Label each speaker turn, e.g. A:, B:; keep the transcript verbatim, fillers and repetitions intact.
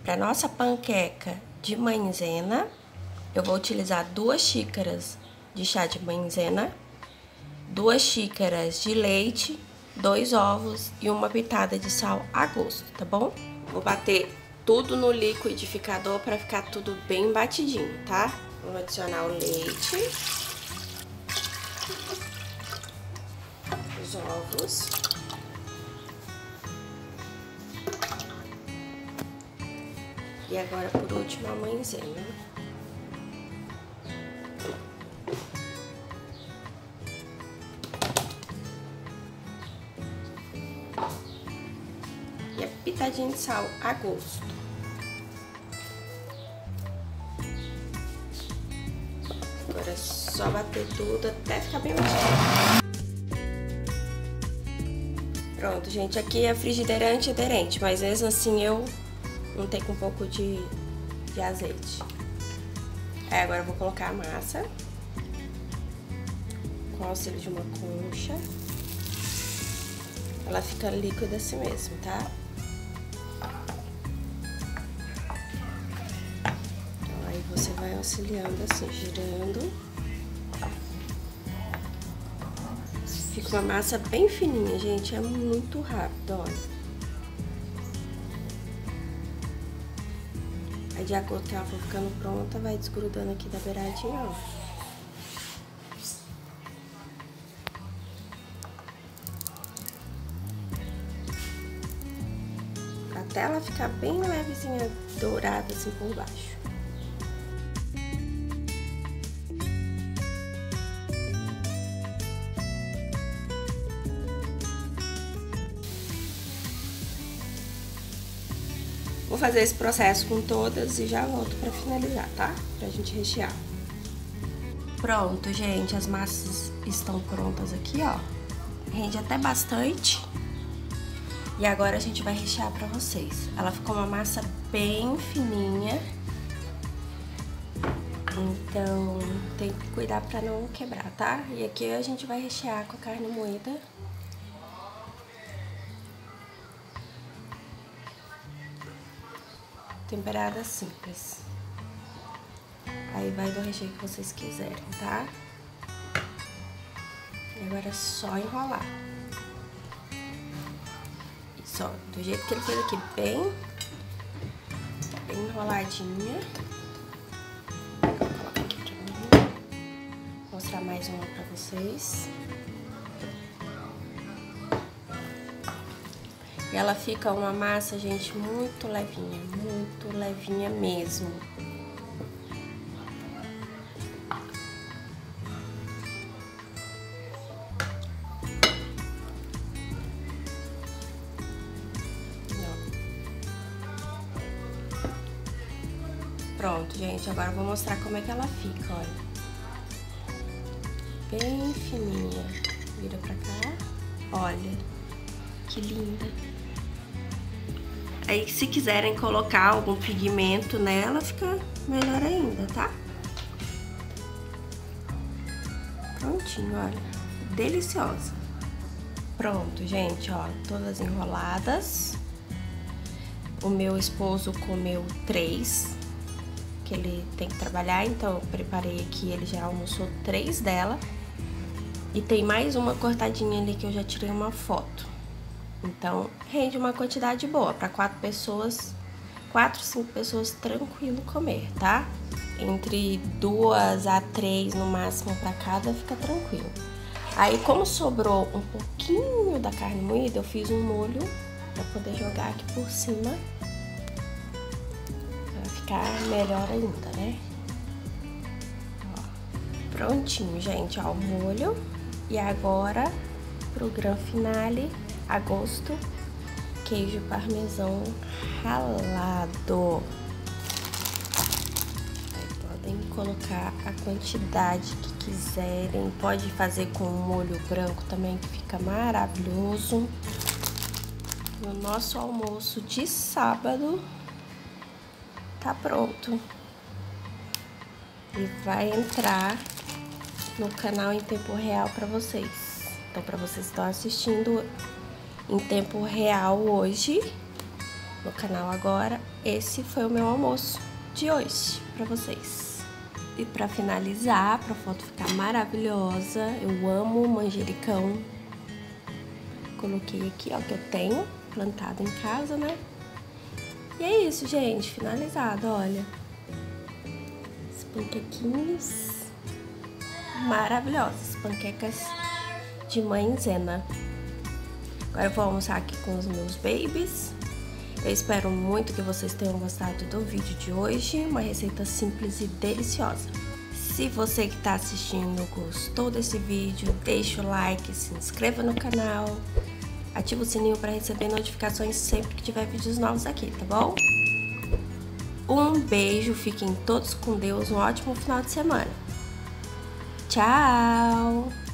A: Para nossa panqueca de maizena, eu vou utilizar duas xícaras de chá de maizena, duas xícaras de leite, dois ovos e uma pitada de sal a gosto, tá bom? Vou bater tudo no liquidificador para ficar tudo bem batidinho, tá? Vou adicionar o leite, os ovos, e agora por último a maizena. E a pitadinha de sal a gosto. Agora é só bater tudo até ficar bem batido. Pronto, gente, aqui a frigideira é antiaderente, mas mesmo assim eu untei com um pouco de, de azeite. Aí agora eu vou colocar a massa com o auxílio de uma concha. Ela fica líquida assim mesmo, tá? Então aí você vai auxiliando assim, girando. Fica uma massa bem fininha, gente, é muito rápido, olha. Aí de acordo que ela for ficando pronta, vai desgrudando aqui da beiradinha, ó. Até ela ficar bem levezinha, dourada assim por baixo. Vou fazer esse processo com todas e já volto pra finalizar, tá? Pra gente rechear. Pronto, gente, as massas estão prontas aqui, ó. Rende até bastante. E agora a gente vai rechear pra vocês. Ela ficou uma massa bem fininha. Então, tem que cuidar pra não quebrar, tá? E aqui a gente vai rechear com a carne moída. Temperada simples. Aí vai do recheio que vocês quiserem, tá? E agora é só enrolar. Isso, ó, do jeito que ele fez aqui, bem, bem enroladinha. Vou colocar aqui pra mim. Vou mostrar mais uma pra vocês. E ela fica uma massa, gente, muito levinha, muito levinha mesmo. Pronto, gente, agora eu vou mostrar como é que ela fica, olha. Bem fininha. Vira pra cá. Olha, que linda. Aí, se quiserem colocar algum pigmento nela, fica melhor ainda, tá? Prontinho, olha. Deliciosa. Pronto, gente, ó, todas enroladas. O meu esposo comeu três, que ele tem que trabalhar, então eu preparei aqui, ele já almoçou três dela. E tem mais uma cortadinha ali que eu já tirei uma foto. Então, rende uma quantidade boa, para quatro pessoas, quatro, cinco pessoas tranquilo comer, tá? Entre duas a três no máximo para cada, fica tranquilo. Aí, como sobrou um pouquinho da carne moída, eu fiz um molho para poder jogar aqui por cima. Vai ficar melhor ainda, né? Ó, prontinho, gente, ó, o molho. E agora, pro gran finale, a gosto, queijo parmesão ralado. Aí podem colocar a quantidade que quiserem. Pode fazer com molho branco também, que fica maravilhoso. O nosso almoço de sábado tá pronto. E vai entrar no canal em tempo real para vocês. Então, para vocês que estão assistindo em tempo real hoje, no canal agora, esse foi o meu almoço de hoje pra vocês. E pra finalizar, pra foto ficar maravilhosa, eu amo manjericão. Coloquei aqui, ó, que eu tenho plantado em casa, né? E é isso, gente, finalizado, olha. Os panquequinhos maravilhosos, panquecas de maizena. Agora eu vou almoçar aqui com os meus babies. Eu espero muito que vocês tenham gostado do vídeo de hoje, uma receita simples e deliciosa. Se você que está assistindo gostou desse vídeo, deixa o like, se inscreva no canal, ativa o sininho para receber notificações sempre que tiver vídeos novos aqui, tá bom? Um beijo, fiquem todos com Deus, um ótimo final de semana. Tchau!